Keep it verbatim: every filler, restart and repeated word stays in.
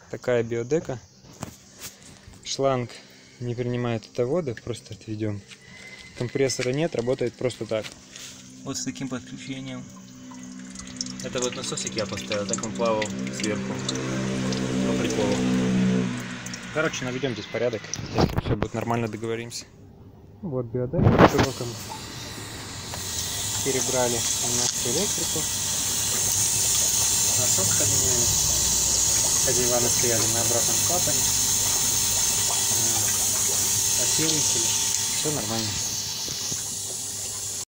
Такая биодека. Шланг не принимает отводы, просто отведем. Компрессора нет, работает просто так. Вот с таким подключением. Это вот насосик я поставил, так он плавал сверху. По приколу. Короче, наведем здесь порядок. Если все будет нормально, договоримся. Вот биодека в широком. Перебрали немножко электрику. Насос поменяли. Диваны стояли на обратном клапане. Отсеиватели. Все нормально.